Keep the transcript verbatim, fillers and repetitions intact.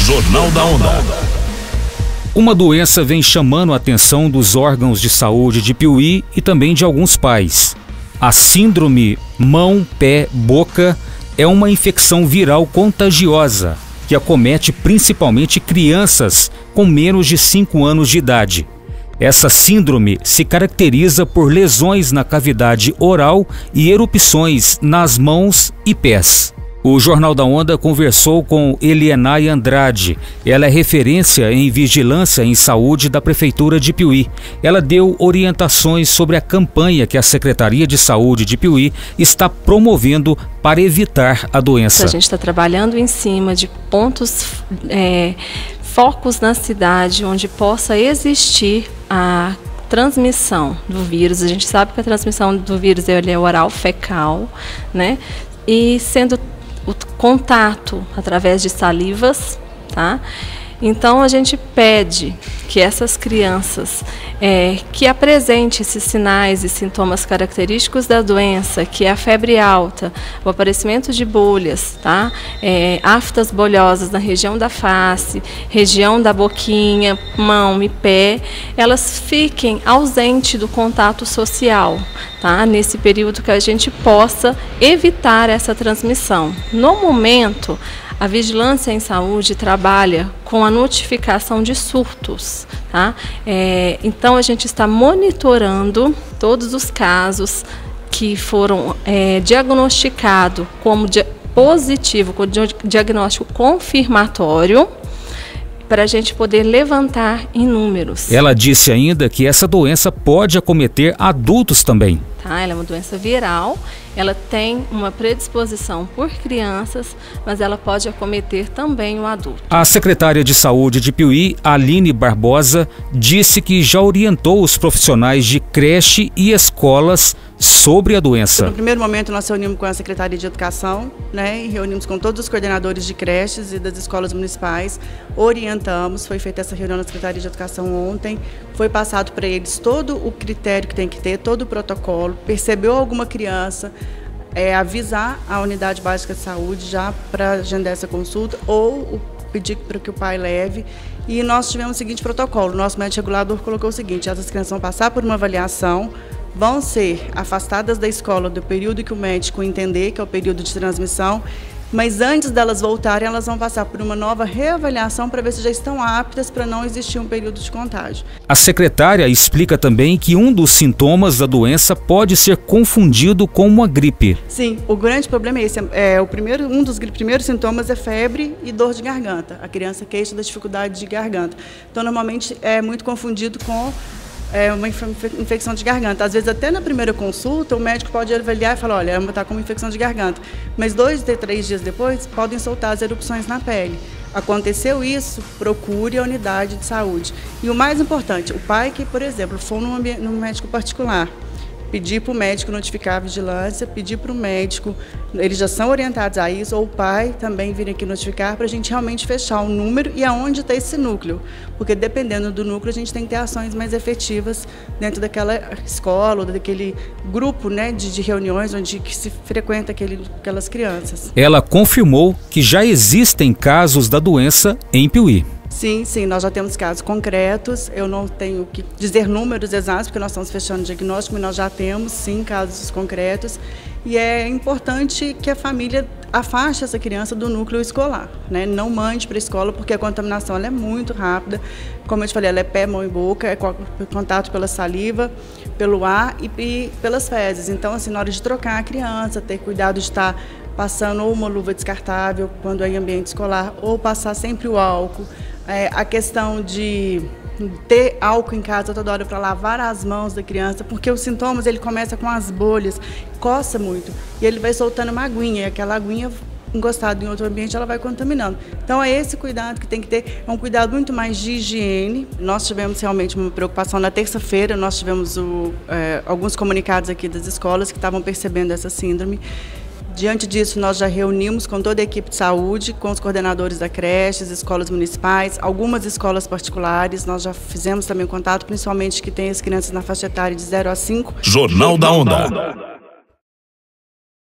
Jornal da Onda. Uma doença vem chamando a atenção dos órgãos de saúde de Piuí e também de alguns pais. A síndrome mão-pé-boca é uma infecção viral contagiosa que acomete principalmente crianças com menos de cinco anos de idade. Essa síndrome se caracteriza por lesões na cavidade oral e erupções nas mãos e pés. O Jornal da Onda conversou com Elienay Andrade. Ela é referência em vigilância em saúde da Prefeitura de Piuí. Ela deu orientações sobre a campanha que a Secretaria de Saúde de Piuí está promovendo para evitar a doença. A gente está trabalhando em cima de pontos, é, focos na cidade onde possa existir a transmissão do vírus. A gente sabe que a transmissão do vírus ele é oral fecal, né? E sendo o contato através de salivas, tá? Então a gente pede que essas crianças é, que apresentem esses sinais e sintomas característicos da doença, que é a febre alta, o aparecimento de bolhas, tá? É, aftas bolhosas na região da face, região da boquinha, mão e pé, elas fiquem ausentes do contato social, tá? Nesse período que a gente possa evitar essa transmissão. No momento, a Vigilância em Saúde trabalha com a notificação de surtos, tá? É, então, a gente está monitorando todos os casos que foram é, diagnosticados como di positivo, com diagnóstico confirmatório, para a gente poder levantar em números. Ela disse ainda que essa doença pode acometer adultos também. Tá, ela é uma doença viral, ela tem uma predisposição por crianças, mas ela pode acometer também o adulto. A secretária de Saúde de Piuí, Aline Barbosa, disse que já orientou os profissionais de creche e escolas sobre a doença. No primeiro momento nós reunimos com a Secretaria de Educação, né, e reunimos com todos os coordenadores de creches e das escolas municipais, orientamos, foi feita essa reunião na Secretaria de Educação ontem, foi passado para eles todo o critério que tem que ter, todo o protocolo. Percebeu alguma criança, é, avisar a unidade básica de saúde já para agendar essa consulta ou pedir para que o pai leve. E nós tivemos o seguinte protocolo, o nosso médico regulador colocou o seguinte: essas crianças vão passar por uma avaliação, vão ser afastadas da escola do período que o médico entender, que é o período de transmissão, mas antes delas voltarem, elas vão passar por uma nova reavaliação para ver se já estão aptas para não existir um período de contágio. A secretária explica também que um dos sintomas da doença pode ser confundido com uma gripe. Sim, o grande problema é esse. É, o primeiro, um dos primeiros sintomas é febre e dor de garganta. A criança queixa da dificuldade de garganta. Então, normalmente, é muito confundido com É uma infecção de garganta. Às vezes, até na primeira consulta, o médico pode avaliar e falar: olha, ela está com uma infecção de garganta. Mas dois, três dias depois, podem soltar as erupções na pele. Aconteceu isso, procure a unidade de saúde. E o mais importante, o pai que, por exemplo, for num, num médico particular, pedir para o médico notificar a vigilância, pedir para o médico, eles já são orientados a isso, ou o pai também vir aqui notificar, para a gente realmente fechar o número e aonde está esse núcleo. Porque dependendo do núcleo, a gente tem que ter ações mais efetivas dentro daquela escola, ou daquele grupo, né, de, de reuniões onde que se frequenta aquele, aquelas crianças. Ela confirmou que já existem casos da doença em Piuí. Sim, sim, nós já temos casos concretos, eu não tenho que dizer números exatos, porque nós estamos fechando o diagnóstico, mas nós já temos, sim, casos concretos, e é importante que a família afaste essa criança do núcleo escolar, né? Não mande para a escola, porque a contaminação ela é muito rápida, como eu te falei, ela é pé, mão e boca, é contato pela saliva, pelo ar e, e pelas fezes. Então, assim, na hora de trocar a criança, ter cuidado de estar passando ou uma luva descartável quando é em ambiente escolar, ou passar sempre o álcool. É, a questão de ter álcool em casa toda hora para lavar as mãos da criança, porque os sintomas ele começa com as bolhas, coça muito, e ele vai soltando uma aguinha, e aquela aguinha encostada em outro ambiente, ela vai contaminando. Então é esse cuidado que tem que ter, é um cuidado muito mais de higiene. Nós tivemos realmente uma preocupação na terça-feira, nós tivemos o, é, alguns comunicados aqui das escolas que estavam percebendo essa síndrome. Diante disso, nós já reunimos com toda a equipe de saúde, com os coordenadores da creche, escolas municipais, algumas escolas particulares. Nós já fizemos também contato, principalmente que tem as crianças na faixa etária de zero a cinco. Jornal da Onda.